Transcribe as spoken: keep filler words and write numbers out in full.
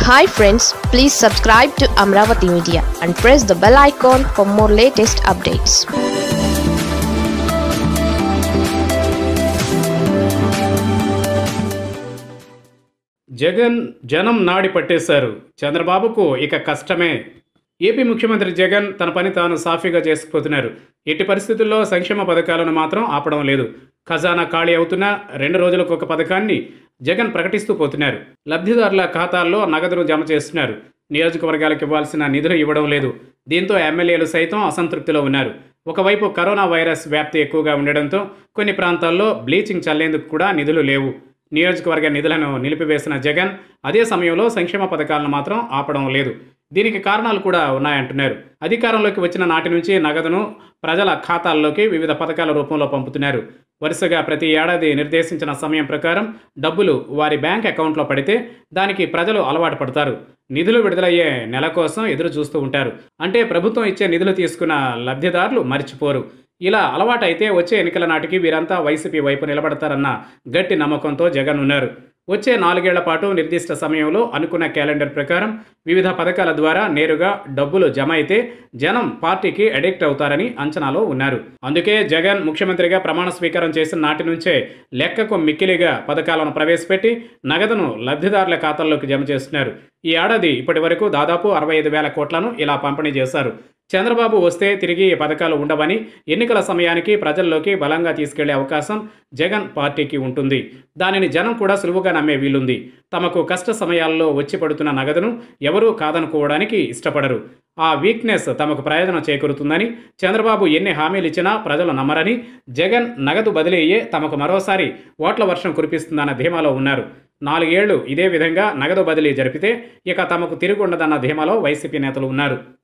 Hi friends, please subscribe to Amravati Media and press the bell icon for more latest updates. Jagan జనం నాడి పట్టేశారు. చంద్రబాబుకు ఇక కష్టమే. AP ముఖ్యమంత్రి జగన్ తన పని తాను సాఫీగా చేసుకుపోతున్నారు. ఎట్టి పరిస్థితుల్లో సంక్షేమ పథకాలను మాత్రం ఆపడం లేదు. ఖజానా ఖాళీ అవుతున్న రెండు రోజులకు ఒక పథకాన్ని జగన్ ప్రకటిస్తూ పోతున్నారు. లబ్ధిదారుల ఖాతాల్లో నగదును జమ చేస్తున్నారు. నియోజకవర్గాలకు ఇవ్వాల్సిన నిధులు ఇవ్వడం లేదు. దీంతో ఎమ్మెల్యేలు సైతం అసంతృప్తిలో ఉన్నారు. ఒకవైపు కరోనా వైరస్ వ్యాప్తి ఎక్కువగా ఉండడంతో కొన్ని ప్రాంతాల్లో బ్లీచింగ్ చల్లేందుకు కూడా నిధులు లేవు. నియోజకవర్గ నిధులను నిలిపివేసిన జగన్ అదే సమయంలో సంక్షేమ పథకాలను మాత్రం ఆపడం లేదు. దీనికి కారణాలు కూడా ఉన్నాయంటున్నారు. అధికారంలోకి వచ్చిన నాటి నుంచి నగదును ప్రజల ఖాతాల్లోకి వివిధ పథకాల రూపంలో పంపుతున్నారు. వరుసగా ప్రతి ఏడాది నిర్దేశించిన సమయం ప్రకారం డబ్బులు వారి బ్యాంక్ అకౌంట్లో పడితే దానికి ప్రజలు అలవాటు పడతారు. నిధులు విడుదలయ్యే నెల కోసం ఎదురు చూస్తూ ఉంటారు. అంటే ప్రభుత్వం ఇచ్చే నిధులు తీసుకున్న లబ్ధిదారులు మర్చిపోరు. ఇలా అలవాటైతే వచ్చే ఎన్నికల నాటికి వీరంతా వైసీపీ వైపు నిలబడతారన్న గట్టి నమ్మకంతో జగన్ ఉన్నారు. వచ్చే నాలుగేళ్ల పాటు నిర్దిష్ట సమయంలో అనుకున్న క్యాలెండర్ ప్రకారం వివిధ పథకాల ద్వారా నేరుగా డబ్బులు జమ అయితే జనం పార్టీకి అడిక్ట్ అవుతారని అంచనాలో ఉన్నారు. అందుకే జగన్ ముఖ్యమంత్రిగా ప్రమాణ స్వీకారం చేసిన నాటి నుంచే లెక్కకు మిక్కిలిగా పథకాలను ప్రవేశపెట్టి నగదును లబ్ధిదారుల ఖాతాల్లోకి జమ చేస్తున్నారు. ఈ ఏడాది ఇప్పటి వరకు దాదాపు అరవై ఐదు వేల కోట్లను ఇలా పంపిణీ చేశారు. చంద్రబాబు వస్తే తిరిగి ఈ పథకాలు ఉండవని, ఎన్నికల సమయానికి ప్రజల్లోకి బలంగా తీసుకెళ్లే అవకాశం జగన్ పార్టీకి ఉంటుంది. దానిని జనం కూడా సులువుగా నమ్మే వీలుంది. తమకు కష్ట సమయాల్లో వచ్చి పడుతున్న నగదును ఎవరూ కాదనుకోవడానికి ఇష్టపడరు. ఆ వీక్నెస్ తమకు ప్రయోజనం చేకూరుతుందని, చంద్రబాబు ఎన్ని హామీలు ఇచ్చినా ప్రజలు నమ్మరని, జగన్ నగదు బదిలీ అయ్యే తమకు మరోసారి ఓట్ల వర్షం కురిపిస్తుందన్న ధీమాలో ఉన్నారు. నాలుగేళ్లు ఇదే విధంగా నగదు బదిలీ జరిపితే ఇక తమకు తిరుగుండదన్న ధీమాలో వైసీపీ నేతలు ఉన్నారు.